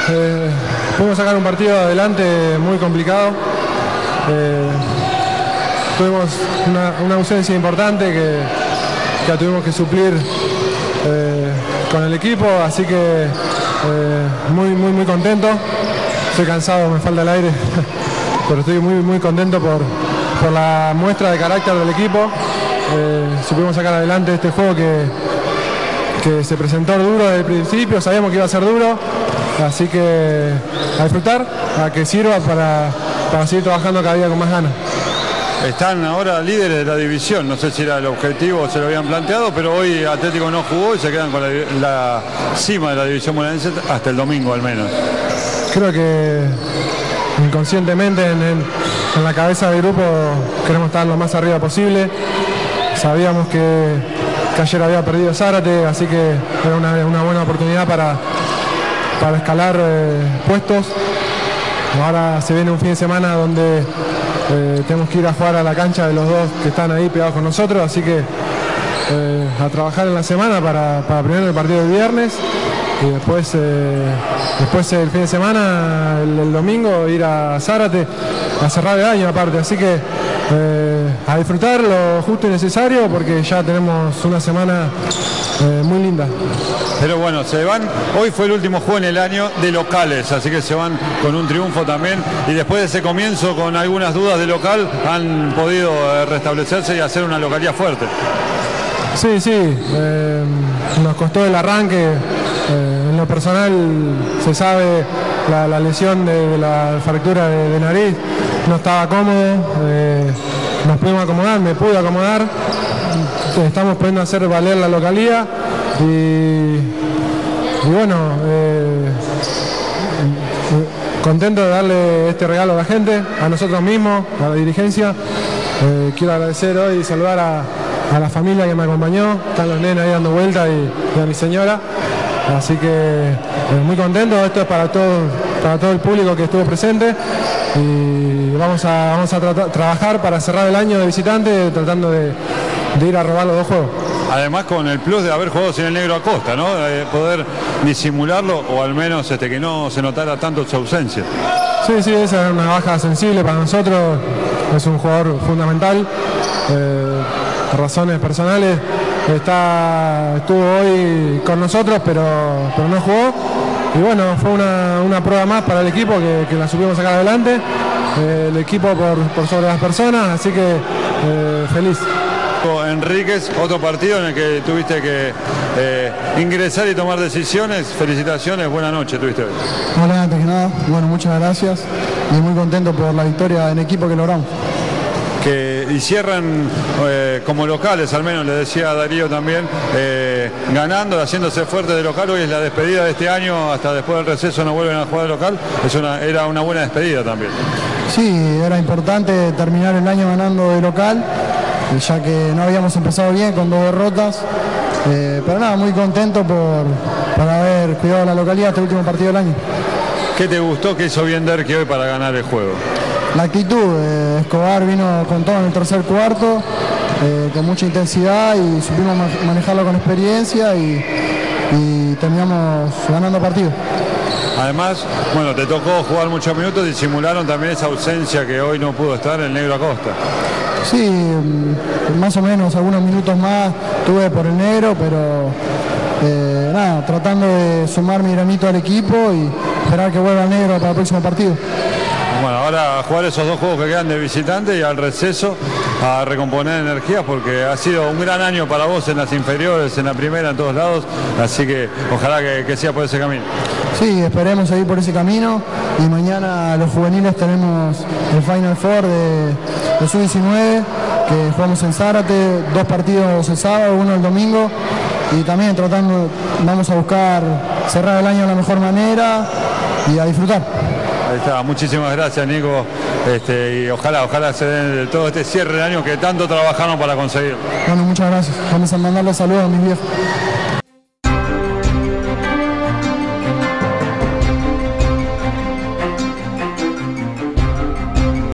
pudimos sacar un partido adelante muy complicado. Tuvimos una ausencia importante que la tuvimos que suplir con el equipo, así que muy contento. Estoy cansado, me falta el aire, pero estoy muy contento por la muestra de carácter del equipo. Supimos sacar adelante este juego que se presentó duro desde el principio, sabíamos que iba a ser duro, así que a disfrutar, a que sirva para seguir trabajando cada día con más ganas. Están ahora líderes de la división, no sé si era el objetivo o se lo habían planteado, pero hoy Atlético no jugó y se quedan con la cima de la división bonaerense hasta el domingo al menos. Creo que inconscientemente en la cabeza del grupo queremos estar lo más arriba posible. Sabíamos que ayer había perdido Zárate, así que era una buena oportunidad para escalar puestos. Ahora se viene un fin de semana donde tenemos que ir a jugar a la cancha de los dos que están ahí pegados con nosotros, así que a trabajar en la semana para primero el partido del viernes y después el fin de semana, el domingo, ir a Zárate a cerrar el año aparte, así que a disfrutar lo justo y necesario porque ya tenemos una semana muy linda. Pero bueno, se van, hoy fue el último juego en el año de locales, así que se van con un triunfo también y después de ese comienzo con algunas dudas de local han podido restablecerse y hacer una localía fuerte. Sí, nos costó el arranque, en lo personal se sabe la lesión de la fractura de nariz, no estaba cómodo, nos pudimos acomodar, me pude acomodar, estamos pudiendo hacer valer la localía. Y bueno, contento de darle este regalo a la gente, a nosotros mismos, a la dirigencia. Quiero agradecer hoy y saludar a la familia que me acompañó, están los nenes ahí dando vuelta y a mi señora. Así que muy contento, esto es para todo el público que estuvo presente y vamos a trabajar para cerrar el año de visitante tratando de ir a robar los dos juegos. Además con el plus de haber jugado sin el Negro Acosta, ¿no? Poder disimularlo o al menos que no se notara tanto su ausencia. Sí, esa es una baja sensible para nosotros, es un jugador fundamental, por razones personales estuvo hoy con nosotros pero no jugó y bueno, fue una prueba más para el equipo que la supimos sacar adelante, el equipo por sobre las personas, así que feliz. Enríquez, otro partido en el que tuviste que ingresar y tomar decisiones. Felicitaciones, buena noche tuviste hoy. Hola, antes que nada, bueno, muchas gracias y muy contento por la victoria en equipo que logramos. Y cierran como locales, al menos le decía a Darío también, ganando, haciéndose fuerte de local. Hoy es la despedida de este año, hasta después del receso no vuelven a jugar de local, era una buena despedida también. Sí, era importante terminar el año ganando de local, ya que no habíamos empezado bien con 2 derrotas, pero nada, muy contento por haber cuidado la localidad este último partido del año. ¿Qué te gustó que hizo bien Derqui hoy para ganar el juego? La actitud, Escobar vino con todo en el tercer cuarto, con mucha intensidad y supimos manejarlo con experiencia y terminamos ganando partido. Además, bueno, te tocó jugar muchos minutos y simularon también esa ausencia que hoy no pudo estar el Negro Acosta. Sí, más o menos algunos minutos más tuve por el Negro, pero nada, tratando de sumar mi granito al equipo y esperar que vuelva el Negro para el próximo partido. Bueno, ahora a jugar esos 2 juegos que quedan de visitante y al receso a recomponer energías porque ha sido un gran año para vos en las inferiores, en la primera, en todos lados, así que ojalá que sea por ese camino. Sí, esperemos seguir por ese camino y mañana los juveniles tenemos el Final Four de Sub-19 que jugamos en Zárate, 2 partidos el sábado, 1 el domingo y también vamos a buscar cerrar el año de la mejor manera y a disfrutar. Ahí está, muchísimas gracias Nico, y ojalá se den todo este cierre de año que tanto trabajaron para conseguir. Bueno, muchas gracias. Vamos a mandarle saludos a mis viejos.